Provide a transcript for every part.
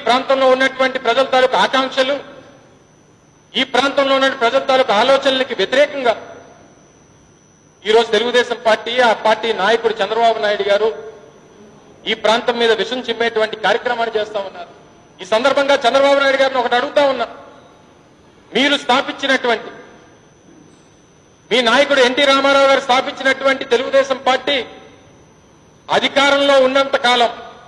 ప్రాంతంలో ఉన్నటువంటి ప్రజల తాలూకు ఆకాంక్షలు, ఈ ప్రాంతంలో ఉన్న ప్రజల తాలూకు ఆలోచనలకి వ్యతిరేకంగా ఈరోజు తెలుగుదేశం పార్టీ, ఆ పార్టీ నాయకుడు చంద్రబాబు నాయుడు గారు ఈ ప్రాంతం మీద విషం చిమ్మేటువంటి కార్యక్రమాన్ని చేస్తా ఉన్నారు. ఈ సందర్భంగా చంద్రబాబు నాయుడు గారిని ఒకటి అడుగుతా ఉన్నా, మీరు స్థాపించినటువంటి, మీ నాయకుడు ఎన్టీ రామారావు గారు స్థాపించినటువంటి తెలుగుదేశం పార్టీ అధికారంలో ఉన్నంత కాలం,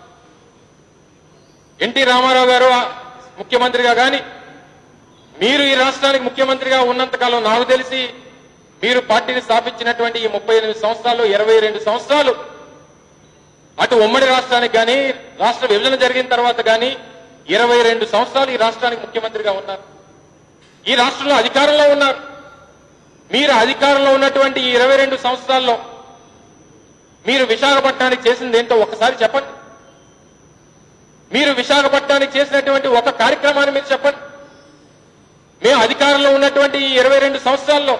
ఎన్టీ రామారావు గారు ముఖ్యమంత్రిగా కానీ, మీరు ఈ రాష్ట్రానికి ముఖ్యమంత్రిగా ఉన్నంత కాలం, నాకు తెలిసి మీరు పార్టీని స్థాపించినటువంటి ఈ 38 సంవత్సరాలు, 22 సంవత్సరాలు అటు ఉమ్మడి రాష్ట్రానికి కానీ, రాష్ట్ర విభజన జరిగిన తర్వాత కానీ 22 సంవత్సరాలు ఈ రాష్ట్రానికి ముఖ్యమంత్రిగా ఉన్నారు. ఈ రాష్ట్రంలో అధికారంలో ఉన్నారు. మీరు అధికారంలో ఉన్నటువంటి ఈ 22 సంవత్సరాల్లో మీరు విశాఖపట్నానికి చేసింది ఏంటో ఒక్కసారి చెప్పండి. మీరు విశాఖపట్నానికి చేసినటువంటి ఒక కార్యక్రమాన్ని మీరు చెప్పండి. మేము అధికారంలో ఉన్నటువంటి ఈ 22 సంవత్సరాల్లో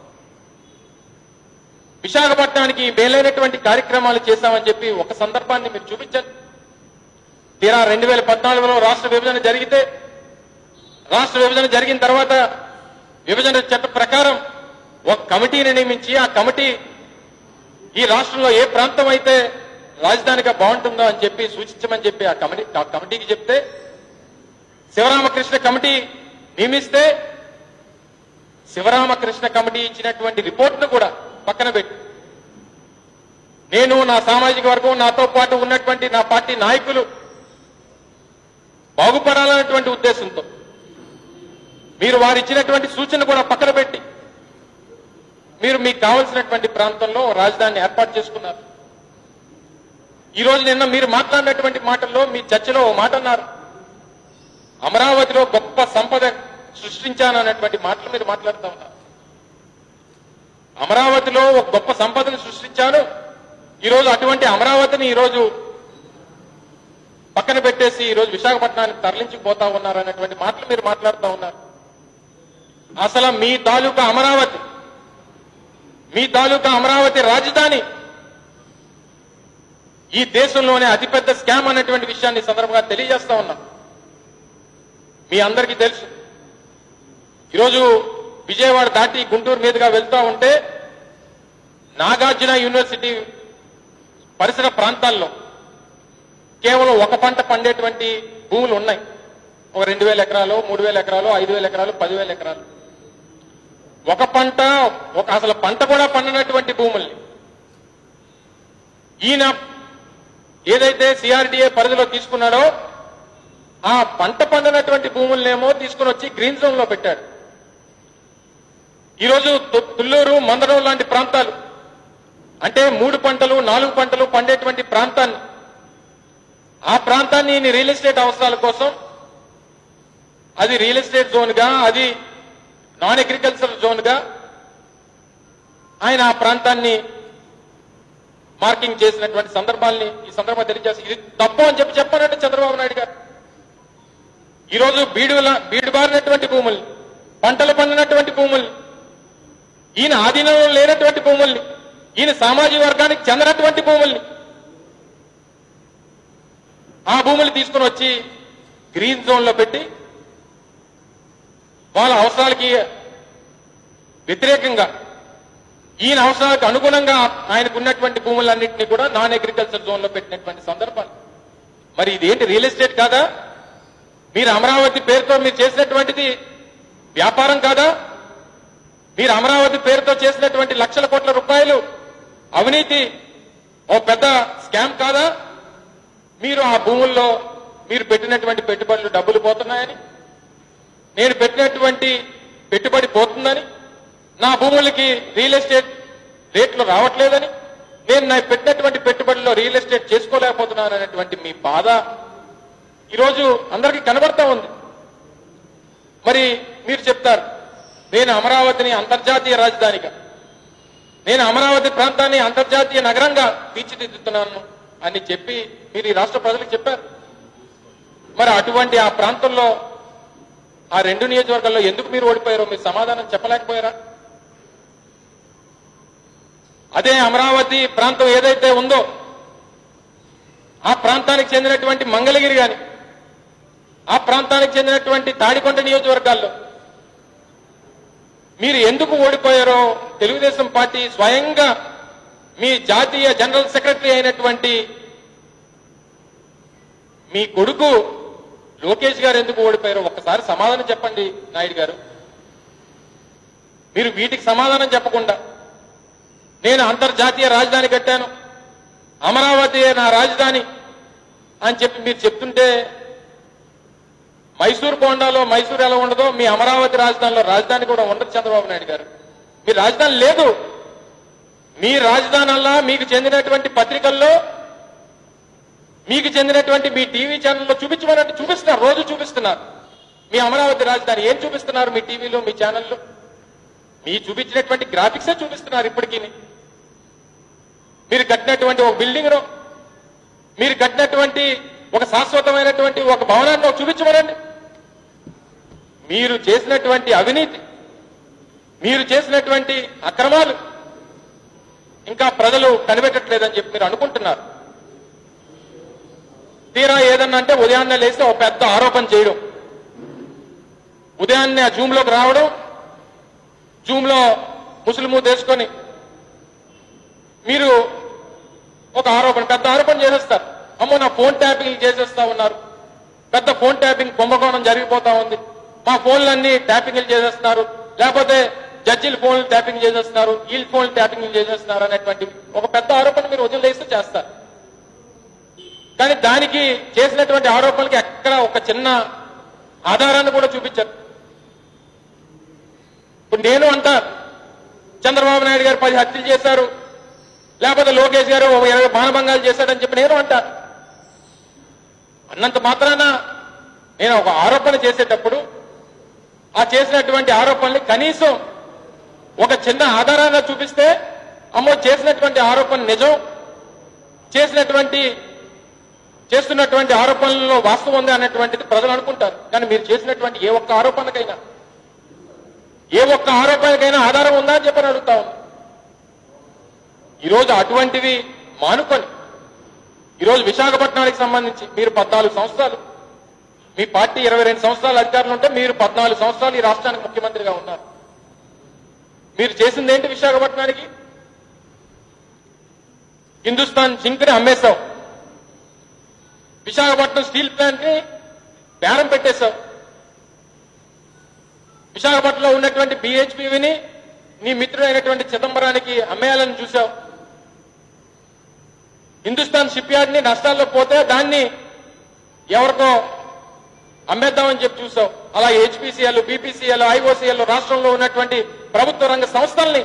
విశాఖపట్నానికి మేలైనటువంటి కార్యక్రమాలు చేశామని చెప్పి ఒక సందర్భాన్ని మీరు చూపించండి. తీరా 2014లో రాష్ట్ర విభజన జరిగితే, రాష్ట్ర విభజన జరిగిన తర్వాత విభజన చట్ట ప్రకారం ఒక కమిటీని నియమించి, ఆ కమిటీ ఈ రాష్ట్రంలో ఏ ప్రాంతం అయితే రాజధానిగా బాగుంటుందో అని చెప్పి సూచించమని చెప్పి ఆ కమిటీకి చెప్తే, శివరామకృష్ణ కమిటీ నియమిస్తే శివరామకృష్ణ కమిటీ ఇచ్చినటువంటి రిపోర్ట్ను కూడా పక్కన పెట్టి, నేను, నా సామాజిక వర్గం, నాతో పాటు ఉన్నటువంటి నా పార్టీ నాయకులు బాగుపడాలన్నటువంటి ఉద్దేశంతో మీరు వారు ఇచ్చినటువంటి సూచన కూడా పక్కన పెట్టి మీరు మీకు కావలసినటువంటి ప్రాంతంలో రాజధానిని ఏర్పాటు చేసుకున్నారు. ఈరోజు నిన్న మీరు మాట్లాడినటువంటి మాటల్లో, మీ చర్చలో ఓ మాట అన్నారు, అమరావతిలో గొప్ప సంపద సృష్టించానన్నటువంటి మాటలు మీరు మాట్లాడుతూ ఉన్నారు. అమరావతిలో ఒక గొప్ప సంపదను సృష్టించాను, ఈరోజు అటువంటి అమరావతిని ఈరోజు పక్కన పెట్టేసి ఈరోజు విశాఖపట్నానికి తరలించిపోతా ఉన్నారు అన్నటువంటి మాటలు మీరు మాట్లాడుతూ ఉన్నారు. అసలు మీ తాలూకా అమరావతి, మీ తాలూకా అమరావతి రాజధాని ఈ దేశంలోనే అతిపెద్ద స్కామ్ అన్నటువంటి విషయాన్ని సందర్భంగా తెలియజేస్తా ఉన్నాం. మీ అందరికీ తెలుసు, ఈరోజు విజయవాడ దాటి గుంటూరు మీదుగా వెళ్తా ఉంటే నాగార్జున యూనివర్సిటీ పరిసర ప్రాంతాల్లో కేవలం ఒక పంట పండేటువంటి భూములు ఉన్నాయి. ఒక 2000 ఎకరాలు, 3000 ఎకరాలు, 5000 ఎకరాలు, 10,000 ఎకరాలు. ఒక పంట, అసలు పంట కూడా పండినటువంటి భూముల్ని ఈయన ఏదైతే సిఆర్డీఏ పరిధిలో తీసుకున్నాడో ఆ పంట పండినటువంటి భూములనేమో తీసుకుని వచ్చి గ్రీన్ జోన్ లో పెట్టాడు. ఈరోజు తుళ్లూరు, మందడం లాంటి ప్రాంతాలు, అంటే 3 పంటలు 4 పంటలు పండేటువంటి ప్రాంతాన్ని, ఆ ప్రాంతాన్ని రియల్ ఎస్టేట్ అవసరాల కోసం, అది రియల్ ఎస్టేట్ జోన్ గా, అది నాన్ అగ్రికల్చర్ జోన్ గా ఆయన ఆ ప్రాంతాన్ని మార్కింగ్ చేసినటువంటి సందర్భాల్ని ఈ సందర్భంగా తెలియజేసి, ఇది తప్పు అని చెప్పారంటే చంద్రబాబు నాయుడు గారు ఈరోజు బీడు బారినటువంటి భూముల్ని, పంటలు పండినటువంటి భూముల్ని, ఈయన ఆధీనంలో లేనటువంటి భూముల్ని, ఈయన సామాజిక వర్గానికి చెందినటువంటి భూముల్ని, ఆ భూములు తీసుకుని వచ్చి గ్రీన్ జోన్ లో పెట్టి వాళ్ళ అవసరాలకి వ్యతిరేకంగా, ఈయన అవసరాలకు అనుగుణంగా ఆయనకు ఉన్నటువంటి భూములన్నింటినీ కూడా నాన్ అగ్రికల్చర్ జోన్ లో పెట్టినటువంటి సందర్భాలు. మరి ఇదేంటి రియల్ ఎస్టేట్ కాదా? మీరు అమరావతి పేరుతో మీరు చేసినటువంటిది వ్యాపారం కాదా? మీరు అమరావతి పేరుతో చేసినటువంటి లక్షల కోట్ల రూపాయలు అవినీతి ఓ పెద్ద స్కామ్ కాదా? మీరు ఆ భూముల్లో మీరు పెట్టినటువంటి పెట్టుబడులు డబ్బులు పోతున్నాయని, నేను పెట్టినటువంటి పెట్టుబడి పోతుందని, నా భూములకి రియల్ ఎస్టేట్ రేట్లు రావట్లేదని, నేను నా పెట్టినటువంటి పెట్టుబడిలో రియల్ ఎస్టేట్ చేసుకోలేకపోతున్నాను అనేటువంటి మీ బాధ ఈరోజు అందరికీ కనబడతా ఉంది. మరి మీరు చెప్తారు, నేను అమరావతిని అంతర్జాతీయ రాజధానిగా, నేను అమరావతి ప్రాంతాన్ని అంతర్జాతీయ నగరంగా తీర్చిదిద్దుతున్నాను అని చెప్పి మీరు ఈ రాష్ట్ర ప్రజలకు చెప్పారు. మరి అటువంటి ఆ ప్రాంతంలో, ఆ 2 నియోజకవర్గాల్లో ఎందుకు మీరు ఓడిపోయారో మీరు సమాధానం చెప్పలేకపోయారా? అదే అమరావతి ప్రాంతం ఏదైతే ఉందో ఆ ప్రాంతానికి చెందినటువంటి మంగళగిరి గాని, ఆ ప్రాంతానికి చెందినటువంటి తాడికొండ నియోజకవర్గాల్లో మీరు ఎందుకు ఓడిపోయారో తెలుగుదేశం పార్టీ స్వయంగా మీ జాతీయ జనరల్ సెక్రటరీ అయినటువంటి మీ కొడుకు లోకేష్ గారు ఎందుకు ఓడిపోయారో ఒక్కసారి సమాధానం చెప్పండి నాయుడు గారు. మీరు వీటికి సమాధానం చెప్పకుండా నేను అంతర్జాతీయ రాజధాని కట్టాను, అమరావతి నా రాజధాని అని చెప్పి మీరు చెప్తుంటే మైసూర్ బోండాలో మైసూర్ ఎలా ఉండదో మీ అమరావతి రాజధానిలో రాజధాని కూడా ఉండదు చంద్రబాబు నాయుడు గారు. మీ రాజధాని లేదు. మీ రాజధానిలా మీకు చెందినటువంటి పత్రికల్లో మీకు చెందినటువంటి మీ టీవీ ఛానల్లో చూపించమన్నట్టు చూపిస్తున్నారు, రోజు చూపిస్తున్నారు. మీ అమరావతి రాజధాని ఏం చూపిస్తున్నారు మీ టీవీలో మీ ఛానల్లో? మీ చూపించినటువంటి గ్రాఫిక్సే చూపిస్తున్నారు ఇప్పటికీ. మీరు కట్టినటువంటి ఒక బిల్డింగ్ మీరు కట్టినటువంటి ఒక శాశ్వతమైనటువంటి ఒక భవనాన్ని చూపించమనండి. మీరు చేసినటువంటి అవినీతి, మీరు చేసినటువంటి అక్రమాలు ఇంకా ప్రజలు కనిపెట్టట్లేదని చెప్పి మీరు అనుకుంటున్నారు. తీరా ఏదన్నా అంటే ఉదయాన్నే లేస్తే ఒక పెద్ద ఆరోపణ చేయడం, ఉదయాన్నే ఆ జూమ్లోకి రావడం, జూమ్లో ముసులుము తీసుకొని మీరు ఒక ఆరోపణ పెద్ద ఆరోపణ చేసేస్తారు. అమ్మో నా ఫోన్ ట్యాపింగ్ చేసేస్తా ఉన్నారు, పెద్ద ఫోన్ ట్యాపింగ్ కుంభకోణం జరిగిపోతా ఉంది, మా ఫోన్లన్నీ ట్యాపింగ్లు చేసేస్తున్నారు, లేకపోతే జడ్జీల ఫోన్లు ట్యాపింగ్ చేసేస్తున్నారు, వీళ్ళ ఫోన్లు ట్యాపింగ్ చేసేస్తున్నారు అనేటువంటి ఒక పెద్ద ఆరోపణ మీరు ఉదయం లేస్తే చేస్తారు. కానీ దానికి చేసినటువంటి ఆరోపణలకి ఎక్కడ ఒక చిన్న ఆధారాన్ని కూడా చూపించారు. ఇప్పుడు నేను అంటా చంద్రబాబు నాయుడు గారు 10 హత్యలు చేశారు, లేకపోతే లోకేష్ గారు 20 మానభంగాలు చేశాడని చెప్పి నేను అంటా. అన్నంత మాత్రాన నేను ఒక ఆరోపణ చేసేటప్పుడు ఆ చేసినటువంటి ఆరోపణలు కనీసం ఒక చిన్న ఆధారాన్ని చూపిస్తే అమ్మో చేసినటువంటి ఆరోపణ నిజం, చేస్తున్నటువంటి ఆరోపణలలో వాస్తవం ఉంది అన్నటువంటిది ప్రజలు అనుకుంటారు. కానీ మీరు చేసినటువంటి ఏ ఒక్క ఆరోపణకైనా ఆధారం ఉందా అని చెప్పని అడుగుతా ఉన్నా. ఈరోజు అటువంటివి మానుకొని ఈరోజు విశాఖపట్నానికి సంబంధించి మీరు 14 సంవత్సరాలు, మీ పార్టీ 22 సంవత్సరాలు అధికారులు ఉంటే మీరు 14 సంవత్సరాలు ఈ రాష్ట్రానికి ముఖ్యమంత్రిగా ఉన్నారు. మీరు చేసింది ఏంటి? విశాఖపట్నానికి హిందుస్థాన్ జింక్ ని అమ్మేశావు, విశాఖపట్నం స్టీల్ ప్లాంట్ ని బేరం పెట్టేశావు, విశాఖపట్నంలో ఉన్నటువంటి BHPని నీ మిత్రుడైనటువంటి చిదంబరానికి అమ్మేయాలని చూశావు, హిందుస్థాన్ షిప్ యార్డ్ ని నష్టాల్లో పోతే దాన్ని ఎవరికో అమ్మేద్దామని చెప్పి చూసావు. అలా HPCL, BPCL, IOCL రాష్ట్రంలో ఉన్నటువంటి ప్రభుత్వ రంగ సంస్థల్ని,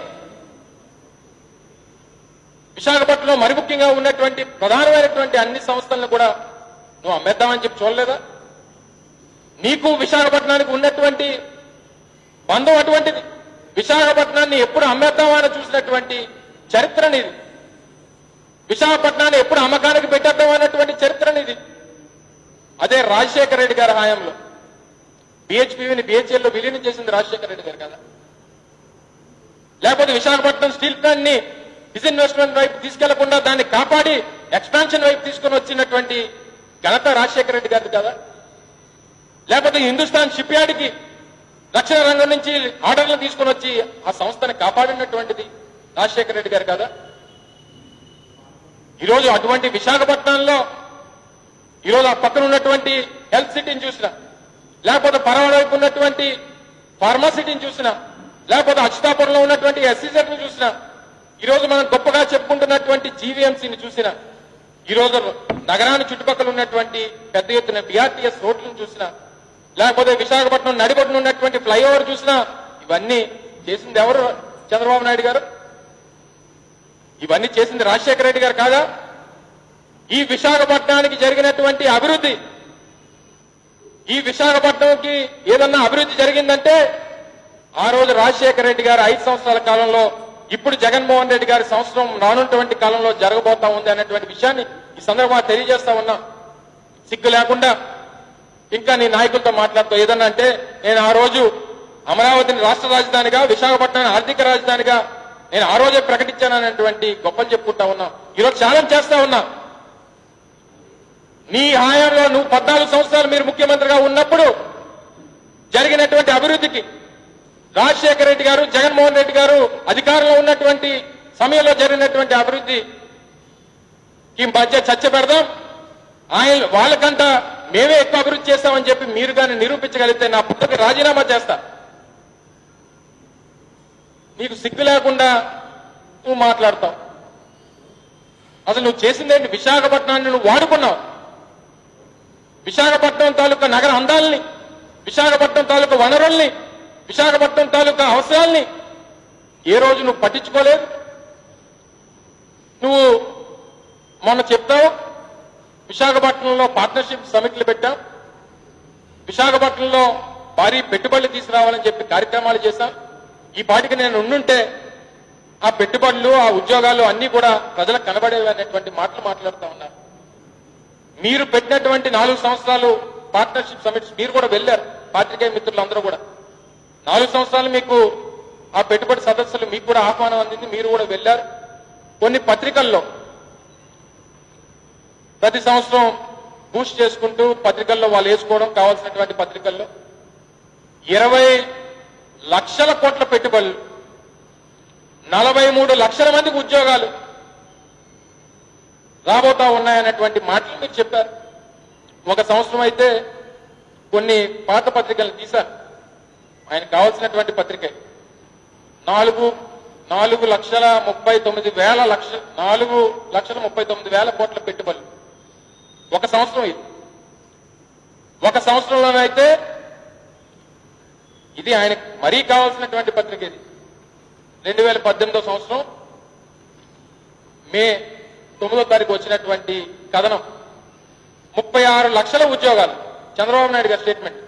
విశాఖపట్నంలో మరి ముఖ్యంగా ఉన్నటువంటి ప్రధానమైనటువంటి అన్ని సంస్థలను కూడా నువ్వు అమ్మేద్దామని చెప్పి చూడలేదా? నీకు విశాఖపట్నానికి ఉన్నటువంటి బంధం అటువంటిది. విశాఖపట్నాన్ని ఎప్పుడు అమ్మేద్దామా అని చూసినటువంటి చరిత్ర నీది. విశాఖపట్నాన్ని ఎప్పుడు అమ్మకానికి పెట్టేద్దాం అన్నటువంటి చరిత్ర నీది. అదే రాజశేఖర రెడ్డి గారి హయాంలో BHPని BHEL లో విలీనం చేసింది రాజశేఖర రెడ్డి గారు కదా? లేకపోతే విశాఖపట్నం స్టీల్ ప్లాంట్ ని డిస్ఇన్వెస్ట్మెంట్ వైపు తీసుకెళ్లకుండా దాన్ని కాపాడి ఎక్స్పాన్షన్ వైపు తీసుకుని వచ్చినటువంటి ఘనత రాజశేఖర రెడ్డి గారిది కదా? లేకపోతే హిందుస్థాన్ షిప్ యార్డ్ కి రక్షణ రంగం నుంచి ఆర్డర్లు తీసుకుని వచ్చి ఆ సంస్థని కాపాడినటువంటిది రాజశేఖర రెడ్డి గారు కదా? ఈరోజు అటువంటి విశాఖపట్నంలో ఈరోజు ఆ పక్కన ఉన్నటువంటి హెల్త్ సిటీని చూసినా, లేకపోతే పరవాడ వైపు ఉన్నటువంటి ఫార్మాసిటీని చూసినా, లేకపోతే అచ్యుతాపురంలో ఉన్నటువంటి SEZ ని చూసినా, ఈరోజు మనం గొప్పగా చెప్పుకుంటున్నటువంటి GVMCని చూసినా, ఈరోజు నగరాన్ని చుట్టుపక్కల ఉన్నటువంటి పెద్ద ఎత్తున BRTS రోడ్లను చూసినా, లేకపోతే విశాఖపట్నం నడిబొడ్డున ఉన్నటువంటి ఫ్లైఓవర్ చూసినా, ఇవన్నీ చేసింది ఎవరు? చంద్రబాబు నాయుడు గారు. ఇవన్నీ చేసింది రాజశేఖర రెడ్డి గారు కాదా? ఈ విశాఖపట్నానికి జరిగినటువంటి అభివృద్ధి, ఈ విశాఖపట్నంకి ఏదన్నా అభివృద్ధి జరిగిందంటే ఆ రోజు రాజశేఖర రెడ్డి గారు 5 సంవత్సరాల కాలంలో, ఇప్పుడు జగన్మోహన్ రెడ్డి గారి సంవత్సరం రానున్నటువంటి కాలంలో జరగబోతా ఉంది అన్నటువంటి విషయాన్ని ఈ సందర్భంగా తెలియజేస్తా ఉన్నా. సిగ్గు లేకుండా ఇంకా నీ నాయకులతో మాట్లాడుతూ ఏదన్నా అంటే నేను ఆ రోజు అమరావతిని రాష్ట్ర రాజధానిగా, విశాఖపట్నాన్ని ఆర్థిక రాజధానిగా నేను ఆ రోజే ప్రకటించానన్నటువంటి గొప్పలు చెప్పుకుంటా ఉన్నా. ఈరోజు ఛాలెంజ్ చేస్తా ఉన్నా, నీ హయాంలో నువ్వు 14 సంవత్సరాలు మీరు ముఖ్యమంత్రిగా ఉన్నప్పుడు జరిగినటువంటి అభివృద్ధికి రాజశేఖర రెడ్డి గారు, జగన్మోహన్ రెడ్డి గారు అధికారంలో ఉన్నటువంటి సమయంలో జరిగినటువంటి అభివృద్ధికి మధ్య చర్చ పెడదాం. వాళ్ళకంట మేమే ఎక్కువ అభివృద్ధి చేస్తామని చెప్పి మీరు కానీ నిరూపించగలిగితే నా పుట్టకి రాజీనామా చేస్తా. నీకు సిగ్గు లేకుండా నువ్వు మాట్లాడతావు. అసలు నువ్వు చేసిందేంటి? విశాఖపట్నాన్ని నువ్వు వాడుకున్నావు. విశాఖపట్నం తాలూకా నగర అందాలని, విశాఖపట్నం తాలూకా వనరుల్ని, విశాఖపట్నం తాలూకా అవసరాల్ని ఏ రోజు నువ్వు పట్టించుకోలేదు. నువ్వు మొన్న చెప్తావు విశాఖపట్నంలో పార్ట్నర్షిప్ సమిట్లు పెట్టాం, విశాఖపట్నంలో భారీ పెట్టుబడులు తీసుకురావాలని చెప్పి కార్యక్రమాలు చేశాం. ఈ పాటికి నేను ఉండుంటే ఆ పెట్టుబడులు, ఆ ఉద్యోగాలు అన్ని కూడా ప్రజలకు కనబడేవి అనేటువంటి మాటలు మాట్లాడుతూ ఉన్నారు. మీరు పెట్టినటువంటి 4 సంవత్సరాలు పార్ట్నర్షిప్ సమిట్స్ మీరు కూడా వెళ్ళారు. పాత్రికేయ మిత్రులు అందరూ కూడా 4 సంవత్సరాలు మీకు ఆ పెట్టుబడి సదస్సులు మీకు కూడా ఆహ్వానం అందింది, మీరు కూడా వెళ్ళారు. కొన్ని పత్రికల్లో ప్రతి సంవత్సరం బూస్ట్ చేసుకుంటూ పత్రికల్లో వాళ్ళు వేసుకోవడం కావాల్సినటువంటి పత్రికల్లో 20 లక్షల కోట్ల పెట్టుబడులు, 43 లక్షల మందికి ఉద్యోగాలు రాబోతా ఉన్నాయన్నటువంటి మాటలు మీరు చెప్పారు. ఒక సంవత్సరం అయితే కొన్ని పాత పత్రికలు తీశారు. ఆయన కావాల్సినటువంటి పత్రిక 4,39,000 కోట్ల పెట్టుబడులు ఒక సంవత్సరం. ఇది ఒక సంవత్సరంలోనైతే ఇది ఆయనకు మరీ కావాల్సినటువంటి పత్రిక. ఇది 2018 సంవత్సరం మే 9వ తారీఖు వచ్చినటువంటి కథనం. 36 లక్షల ఉద్యోగాలు. చంద్రబాబు నాయుడు గారి స్టేట్మెంట్.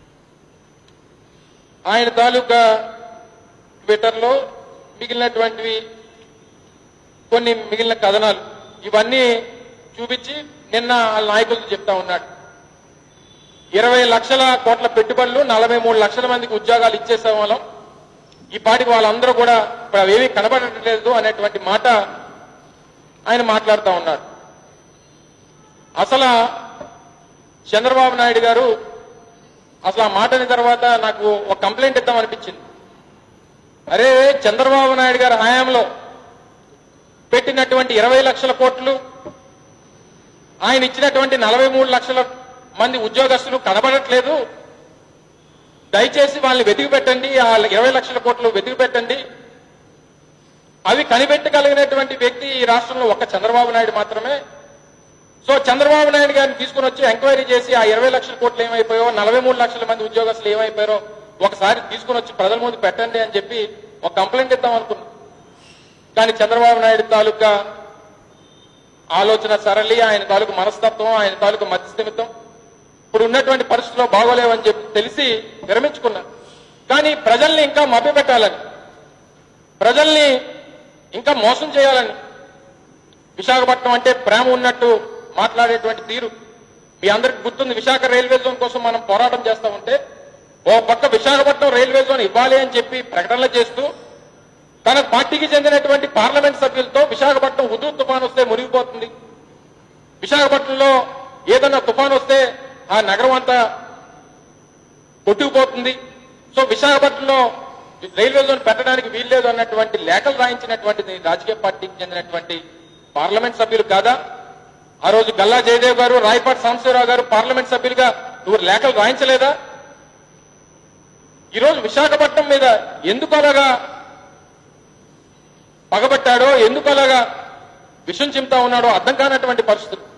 ఆయన తాలూకా ట్విట్టర్లో మిగిలినటువంటివి కొన్ని మిగిలిన కథనాలు ఇవన్నీ చూపించి నిన్న వాళ్ళ నాయకులతో చెప్తా ఉన్నాడు. 20 లక్షల కోట్ల పెట్టుబడులు, 43 లక్షల మందికి ఉద్యోగాలు ఇచ్చేసే వాళ్ళం. ఈ పాటికి వాళ్ళందరూ కూడా ఇప్పుడు అవేమీ కనబడట్లేదు అనేటువంటి మాట ఆయన మాట్లాడుతూ ఉన్నాడు. అసలు చంద్రబాబు నాయుడు గారు అసలు ఆ మాట అయిన తర్వాత నాకు ఒక కంప్లైంట్ ఇద్దాం అనిపించింది. అరే, చంద్రబాబు నాయుడు గారి హయాంలో పెట్టినటువంటి 20 లక్షల కోట్లు, ఆయన ఇచ్చినటువంటి 43 లక్షల మంది ఉద్యోగస్తులు కనబడట్లేదు. దయచేసి వాళ్ళని వెతికి పెట్టండి, ఆ 20 లక్షల కోట్లు వెతికి పెట్టండి. అవి కనిపెట్టగలిగినటువంటి వ్యక్తి ఈ రాష్ట్రంలో ఒక్క చంద్రబాబు నాయుడు మాత్రమే. సో చంద్రబాబు నాయుడు గారిని తీసుకుని వచ్చి ఎంక్వైరీ చేసి ఆ 20 లక్షల కోట్లు ఏమైపోయో, 43 లక్షల మంది ఉద్యోగస్తులు ఏమైపోయారో ఒకసారి తీసుకుని వచ్చి ప్రజల ముందు పెట్టండి అని చెప్పి ఒక కంప్లైంట్ ఇద్దాం అనుకున్నాం. కానీ చంద్రబాబు నాయుడు తాలూకా ఆలోచన సరళి, ఆయన తాలూకు మనస్తత్వం, ఆయన తాలూకు మధ్యస్థిమితం ఇప్పుడు ఉన్నటువంటి పరిస్థితుల్లో బాగోలేవని చెప్పి తెలిసి విరమించుకున్నా. కానీ ప్రజల్ని ఇంకా మభ్యపెట్టాలని, ప్రజల్ని ఇంకా మోసం చేయాలని, విశాఖపట్నం అంటే ప్రేమ ఉన్నట్టు మాట్లాడేటువంటి తీరు మీ అందరికి గుర్తుంది. విశాఖ రైల్వే జోన్ కోసం మనం పోరాటం చేస్తా ఉంటే ఓ పక్క విశాఖపట్నం రైల్వే జోన్ ఇవ్వాలి అని చెప్పి ప్రకటనలు చేస్తూ తన పార్టీకి చెందినటువంటి పార్లమెంట్ సభ్యులతో విశాఖపట్నం హుదూద్ తుఫాన్ వస్తే మునిగిపోతుంది, విశాఖపట్నంలో ఏదన్నా తుఫాన్ వస్తే ఆ నగరం అంతా కొట్టుకుపోతుంది, సో విశాఖపట్నంలో రైల్వే జోన్ పెట్టడానికి వీల్లేదు అన్నటువంటి లేఖలు రాయించినటువంటి రాజకీయ పార్టీకి చెందినటువంటి పార్లమెంట్ సభ్యులు కాదా? ఆ రోజు గల్లా జయదేవ్ గారు, రాయపాటి సాంబశివరావు గారు పార్లమెంట్ సభ్యులుగా నువ్వు లేఖలు రాయించలేదా? ఈరోజు విశాఖపట్నం మీద ఎందుకు అలాగా పగబట్టాడో, ఎందుకు అలాగా విషం చిమ్తా ఉన్నాడో అర్థం కానటువంటి పరిస్థితులు.